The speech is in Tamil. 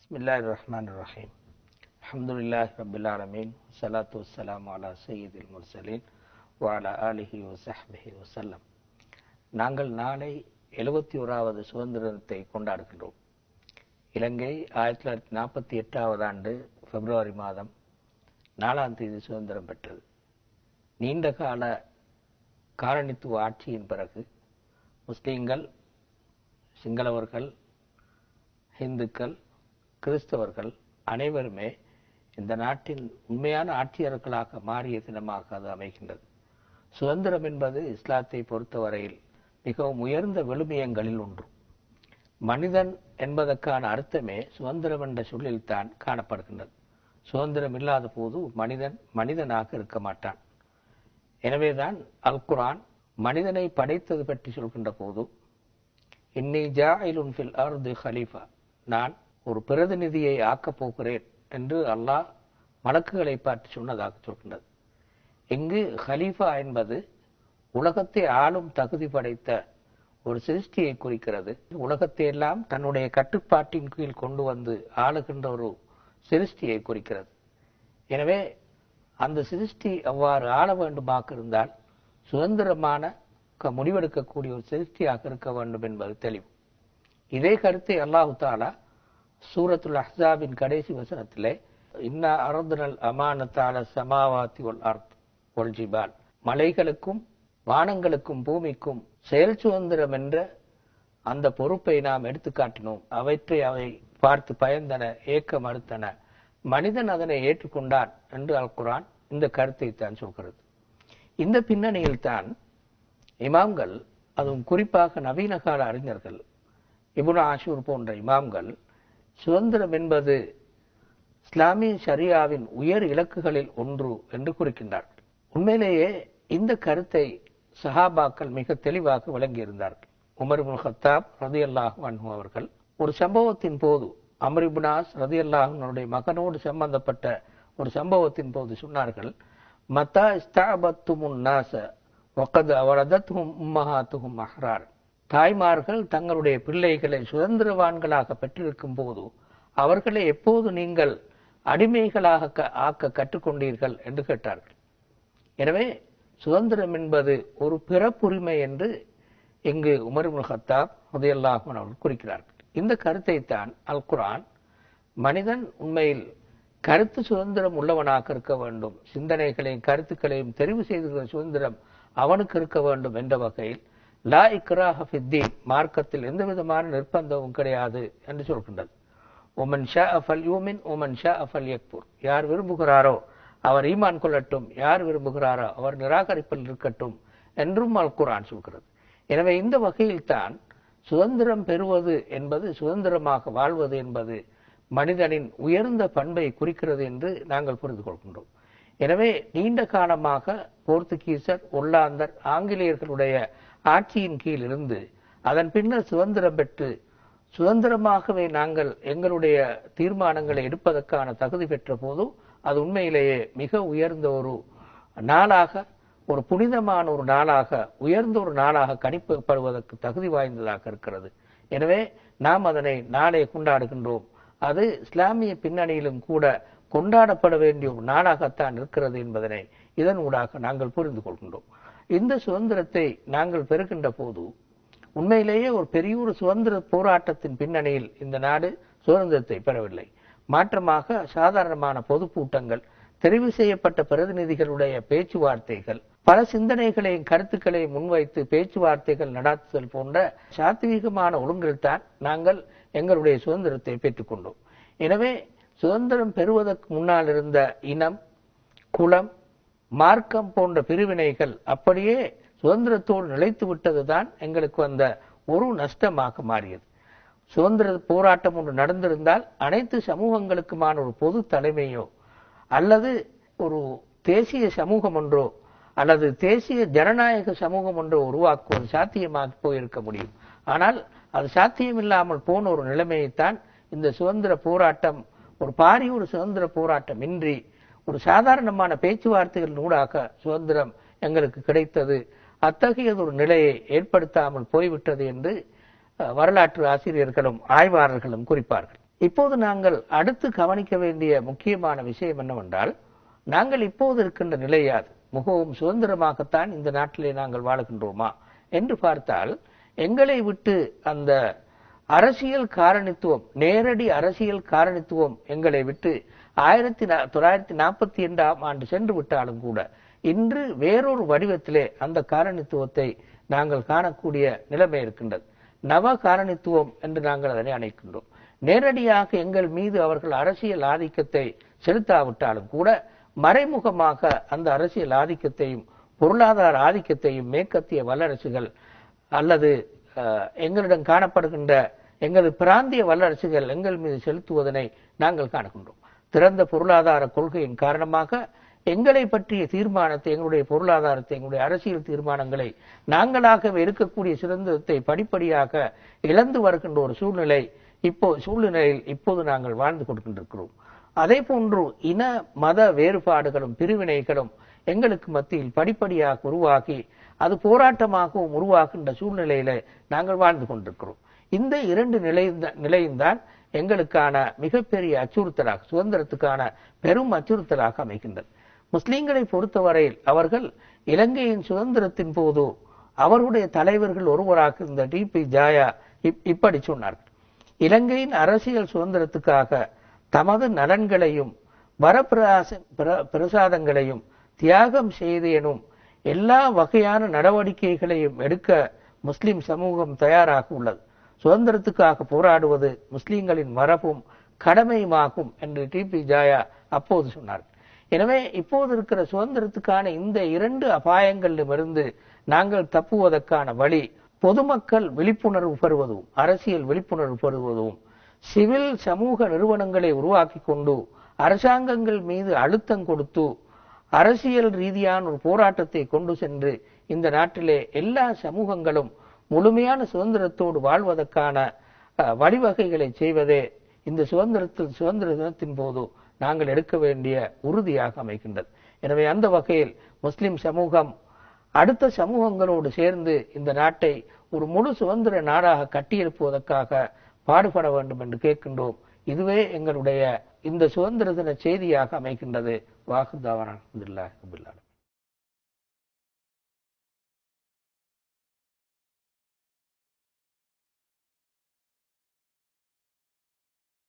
பிஸ்மில்லாஹிர்ரஹ்மானிர்ரஹீம். அல்ஹம்துலில்லாஹி ரப்பில் ஆலமீன். ஸலாத்து வஸ்ஸலாமு அலா ஸய்யிதில் முர்ஸலீன் வ அலா ஆலிஹி வ ஸஹ்பிஹி வஸல்லம். நாங்கள் நாளை 71வது சுதந்திர தினத்தை கொண்டாடுகின்றோம். இலங்கை 1948வது ஆண்டு பிப்ரவரி மாதம் 4ஆம் தேதி சுதந்திரம் பெற்றது. நீண்ட கால காலனித்துவ ஆட்சியின் பிறகு முஸ்லிம்கள், சிங்களவர்கள், இந்துக்கள், கிறிஸ்தவர்கள் அனைவருமே இந்த நாட்டின் உண்மையான ஆட்சியர்களாக மாறிய தினமாக அது அமைகின்றது. சுதந்திரம் என்பது இஸ்லாத்தை பொறுத்தவரையில் மிகவும் உயர்ந்த விழுமியங்களில் ஒன்று. மனிதன் என்பதற்கான அர்த்தமே சுதந்திரம் என்ற சொல்லில்தான் காணப்படுகின்றது. சுதந்திரம் இல்லாத போது மனிதன் மனிதனாக இருக்க மாட்டான். எனவேதான் அல் குர்ஆன் மனிதனை படைத்தது பற்றி சொல்கின்ற போது, இன்னி ஜாயிலுன் ஃபில் அர்தி ஹலீஃபா, நான் ஒரு பிரதிநிதியை ஆக்கப் போகிறேன் என்று அல்லாஹ் மலக்குகளை பார்த்து சொன்னதாக சொல்கின்றது. இங்கு ஹலீஃபா என்பது உலகத்தை ஆளும் தகுதி படைத்த ஒரு சிருஷ்டியை குறிக்கிறது. உலகத்தை எல்லாம் தன்னுடைய கட்டுப்பாட்டின் கீழ் கொண்டு வந்து ஆளுகின்ற ஒரு சிருஷ்டியை குறிக்கிறது. எனவே அந்த சிருஷ்டி அவ்வாறு ஆள வேண்டுமாக இருந்தால் சுதந்திரமான முடிவெடுக்கக்கூடிய ஒரு சிருஷ்டியாக இருக்க வேண்டும் என்பது தெளிவு. இதே கருத்தை அல்லாஹு தஆலா சூரத்துல் அஹ்ஸாபின் கடைசி வசனத்திலே, இன்னா அரதுனல் அமானத அலா ஸமாவாதி வல் அர்த் வல் ஜிபால், மலைகளுக்கும் வானங்களுக்கும் பூமிக்கும் செயல் சுதந்திரம் என்ற அந்த பொறுப்பை நாம் எடுத்து காட்டினோம். அவற்றை அவை பார்த்து பயந்தன, ஏக்க மறுத்தன. மனிதன் அதனை ஏற்றுக்கொண்டான் என்று அல் குர்ஆன் இந்த கருத்தை தான் சொல்கிறது. இந்த பின்னணியில் தான் இமாம்கள், அதுவும் குறிப்பாக நவீன கால அறிஞர்கள், இப்னு ஆஷூர் போன்ற இமாம்கள், சுதந்திரம் என்பது இஸ்லாமிய ஷரியாவின் உயர் இலக்குகளில் ஒன்று என்று குறிக்கின்றார்கள். உண்மையிலேயே இந்த கருத்தை சஹாபாக்கள் மிக தெளிவாக விளங்கியிருந்தார்கள். உமர் இப்னு கத்தாப் ரலியல்லாஹு அன்ஹு அவர்கள் ஒரு சம்பவத்தின் போது, அம்ர் இப்னு ஆஸ் ரலியல்லாஹு அன்ஹுடைய மகனோடு சம்பந்தப்பட்ட ஒரு சம்பவத்தின் போது சொன்னார்கள், மத்தா இஸ்தஅபத்துமுன் நாஸ வகத் அவலதத்ஹும் உம்மஹாத்துஹும் அஹ்ரார், தாய்மார்கள் தங்களுடைய பிள்ளைகளை சுதந்திரவான்களாக பெற்றிருக்கும் போது அவர்களை எப்போது நீங்கள் அடிமைகளாக ஆக்க கற்றுக்கொண்டீர்கள் என்று கேட்டார்கள். எனவே சுதந்திரம் என்பது ஒரு பிறப்புரிமை என்று இங்கு உமர் இப்னு கத்தாப் ரலியல்லாஹு அன்ஹு அவர்கள் குறிக்கிறார்கள். இந்த கருத்தை தான் அல் குர்ஆன் மனிதன் உண்மையில் கருத்து சுதந்திரம் உள்ளவனாக இருக்க வேண்டும், சிந்தனைகளையும் கருத்துக்களையும் தெரிவு செய்துகிற சுதந்திரம் அவனுக்கு இருக்க வேண்டும் என்ற வகையில் லா இக்ராஹ ஃபித்தீன், மார்க்கத்தில் எந்த விதமான நிர்பந்தமும் கிடையாது என்று சொல்கின்றது. உமன் ஷாஅ ஃபல்யுமின் உமன் ஷாஅ ஃபல்யக்ஃபுர், யார் விரும்புகிறாரோ அவர் ஈமான் கொள்ளட்டும், யார் விரும்புகிறாரோ அவர் நிராகரிப்பில் இருக்கட்டும் என்றும் அல் குர்ஆன் சொல்கிறது. எனவே இந்த வகையில் தான் சுதந்திரம் பெறுவது என்பது, சுதந்திரமாக வாழ்வது என்பது மனிதனின் உயர்ந்த பண்பை குறிக்கிறது என்று நாங்கள் புரிந்து கொள்கின்றோம். எனவே நீண்ட காலமாக போர்த்துகீசர், ஒல்லாந்தர், ஆங்கிலேயர்களுடைய ஆட்சியின் கீழ் இருந்து அதன் பின்னர் சுதந்திரம் பெற்று சுதந்திரமாகவே நாங்கள் எங்களுடைய தீர்மானங்களை எடுப்பதற்கான தகுதி பெற்ற போது அது உண்மையிலேயே மிக உயர்ந்த ஒரு நாளாக, ஒரு புனிதமான ஒரு நாளாக, உயர்ந்த ஒரு நாளாக கணிக்கப்படுவதற்கு தகுதி வாய்ந்ததாக இருக்கிறது. எனவே நாம் அதனை நாளை கொண்டாடுகின்றோம். அது இஸ்லாமிய பின்னணியிலும் கூட கொண்டாடப்பட வேண்டிய ஒரு நாளாகத்தான் இருக்கிறது என்பதனை இதன் ஊடாக நாங்கள் புரிந்து கொள்கின்றோம். இந்த சுதந்திரத்தை நாங்கள் பெறுகின்ற போது உண்மையிலேயே ஒரு பெரிய ஒரு சுதந்திர போராட்டத்தின் பின்னணியில் இந்த நாடு சுதந்திரத்தை பெறவில்லை. மாற்றமாக சாதாரணமான பொதுக்கூட்டங்கள், தெரிவு செய்யப்பட்ட பிரதிநிதிகளுடைய பேச்சுவார்த்தைகள், பல சிந்தனைகளையும் கருத்துக்களையும் முன்வைத்து பேச்சுவார்த்தைகள் நடாத்துதல் போன்ற சாத்வீகமான ஒழுங்கில் தான் நாங்கள் எங்களுடைய சுதந்திரத்தை பெற்றுக்கொண்டோம். எனவே சுதந்திரம் பெறுவதற்கு முன்னால் இருந்த இனம், குலம், மார்க்கம் போன்ற பிரிவினைகள் அப்படியே சுதந்திரத்தோடு நிலைத்து விட்டதுதான் எங்களுக்கு வந்த ஒரு நஷ்டமாக மாறியது. சுதந்திர போராட்டம் ஒன்று நடந்திருந்தால் அனைத்து சமூகங்களுக்குமான ஒரு பொது தலைமையோ அல்லது ஒரு தேசிய சமூகம் ஒன்றோ அல்லது தேசிய ஜனநாயக சமூகம் ஒன்றோ உருவாக்குவது சாத்தியமாக போயிருக்க முடியும். ஆனால் அது சாத்தியமில்லாமல் போன ஒரு நிலைமையைத்தான் இந்த சுதந்திர போராட்டம், ஒரு பாரிய ஒரு சுதந்திர போராட்டம் இன்றி ஒரு சாதாரணமான பேச்சுவார்த்தைகள் ஊடாக சுதந்திரம் எங்களுக்கு கிடைத்தது. அத்தகையது ஒரு நிலையை ஏற்படுத்தாமல் போய்விட்டது என்று வரலாற்று ஆசிரியர்களும் ஆய்வாளர்களும் குறிப்பார்கள். இப்போது நாங்கள் அடுத்து கவனிக்க வேண்டிய முக்கியமான விஷயம் என்னவென்றால், நாங்கள் இப்போது இருக்கின்ற நிலையாது மிகவும் சுதந்திரமாகத்தான் இந்த நாட்டிலே நாங்கள் வாழுகின்றோமா என்று பார்த்தால், எங்களை விட்டு அந்த அரசியல் காரணித்துவம், நேரடி அரசியல் காரணித்துவம் எங்களை விட்டு 1942ஆம் ஆண்டு சென்று விட்டாலும் கூட இன்று வேறொரு வடிவத்திலே அந்த காரணித்துவத்தை நாங்கள் காணக்கூடிய நிலைமை இருக்கின்றது. நவ காரணித்துவம் என்று நாங்கள் அதனை அழைக்கின்றோம். நேரடியாக எங்கள் மீது அவர்கள் அரசியல் ஆதிக்கத்தை செலுத்தாவிட்டாலும் கூட மறைமுகமாக அந்த அரசியல் ஆதிக்கத்தையும் பொருளாதார ஆதிக்கத்தையும் மேற்கத்திய வல்லரசுகள் அல்லது எங்களிடம் காணப்படுகின்ற எங்களது பிராந்திய வல்லரசுகள் எங்கள் மீது செலுத்துவதனை நாங்கள் காணுகின்றோம். திறந்த பொருளாதார கொள்கையின் காரணமாக எங்களை பற்றிய தீர்மானத்தை, எங்களுடைய பொருளாதாரத்தை, எங்களுடைய அரசியல் தீர்மானங்களை நாங்களாகவே இருக்கக்கூடிய சுதந்திரத்தை படிப்படியாக இழந்து வருகின்ற ஒரு சூழ்நிலையில் இப்போது நாங்கள் வாழ்ந்து கொண்டிருக்கிறோம். அதே போன்று இன மத வேறுபாடுகளும் பிரிவினைகளும் எங்களுக்கு மத்தியில் படிப்படியாக உருவாகி அது போராட்டமாகவும் உருவாகின்ற சூழ்நிலையில நாங்கள் வாழ்ந்து கொண்டிருக்கிறோம். இந்த இரண்டு நிலையும் தான் எங்களுக்கான மிகப்பெரிய அச்சுறுத்தலாக, சுதந்திரத்துக்கான பெரும் அச்சுறுத்தலாக அமைகின்றது. முஸ்லிம்களை பொறுத்தவரையில் அவர்கள் இலங்கையின் சுதந்திரத்தின் போது அவருடைய தலைவர்கள் ஒருவராக இருந்த டிபி ஜாயா இப்படி சொன்னார்கள்: இலங்கையின் அரசியல் சுதந்திரத்துக்காக தமது நலன்களையும் வரப்பிரசாதங்களையும் தியாகம் செய்தேனும் எல்லா வகையான நடவடிக்கைகளையும் எடுக்க முஸ்லிம் சமூகம் தயாராக உள்ளது. சுதந்திரத்துக்காக போராடுவது முஸ்லிம்களின் மரபும் கடமையுமாகும் என்று டிபி ஜாயா அப்போது சொன்னார். எனவே இப்போது இருக்கிற சுதந்திரத்துக்கான இந்த இரண்டு அபாயங்களிலிருந்து நாங்கள் தப்புவதற்கான வழி பொதுமக்கள் விழிப்புணர்வு பெறுவதும் அரசியல் விழிப்புணர்வு பெறுவதும் சிவில் சமூக நிறுவனங்களை உருவாக்கி கொண்டு அரசாங்கங்கள் மீது அழுத்தம் கொடுத்து அரசியல் ரீதியான ஒரு போராட்டத்தை கொண்டு சென்று இந்த நாட்டிலே எல்லா சமூகங்களும் முழுமையான சுதந்திரத்தோடு வாழ்வதற்கான வழிவகைகளை செய்வதே இந்த சுதந்திர தினத்தின் போது நாங்கள் எடுக்க வேண்டிய உறுதியாக அமைகின்றது. எனவே அந்த வகையில் முஸ்லிம் சமூகம் அடுத்த சமூகங்களோடு சேர்ந்து இந்த நாட்டை ஒரு முழு சுதந்திர நாடாக கட்டியெழுப்புவதற்காக பாடுபட வேண்டும் என்று கேட்கின்றோம். இதுவே எங்களுடைய இந்த சுதந்திர தின செய்தியாக அமைகின்றது. வாஹிர் தாவானா அல்ஹம்துலில்லாஹி ரப்பில் ஆலமீன்.